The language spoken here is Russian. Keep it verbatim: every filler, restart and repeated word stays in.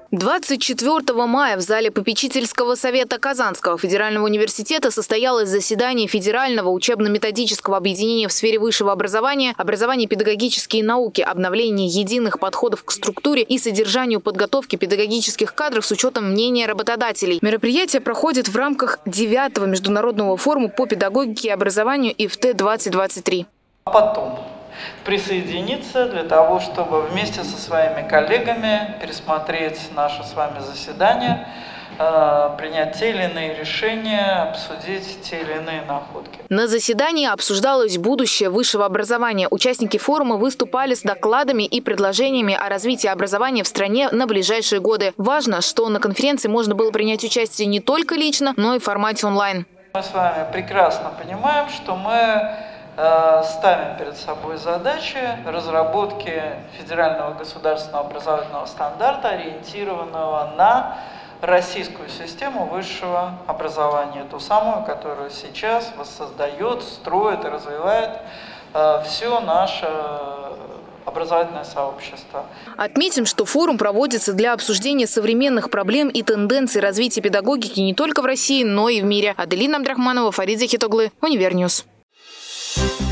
двадцать четвёртого мая в зале попечительского совета Казанского федерального университета состоялось заседание Федерального учебно-методического объединения в сфере высшего образования, образования, педагогические науки, обновление единых подходов к структуре и содержанию подготовки педагогических кадров с учетом мнения работодателей. Мероприятие проходит в рамках девятого международного форума по педагогике и образованию ИФТ двадцать двадцать три. А потом присоединиться для того, чтобы вместе со своими коллегами пересмотреть наше с вами заседание, принять те или иные решения, обсудить те или иные находки. На заседании обсуждалось будущее высшего образования. Участники форума выступали с докладами и предложениями о развитии образования в стране на ближайшие годы. Важно, что на конференции можно было принять участие не только лично, но и в формате онлайн. Мы с вами прекрасно понимаем, что мы ставим перед собой задачи разработки федерального государственного образовательного стандарта, ориентированного на российскую систему высшего образования, ту самую, которую сейчас воссоздает, строит и развивает все наше образовательное сообщество. Отметим, что форум проводится для обсуждения современных проблем и тенденций развития педагогики не только в России, но и в мире. Аделина Абдрахманова, Фарид Захитоглы, Универньюз.